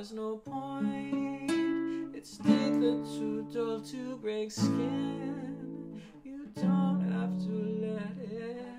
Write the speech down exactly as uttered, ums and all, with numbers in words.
there's no point. It's thicker, too dull to break skin. You don't have to let it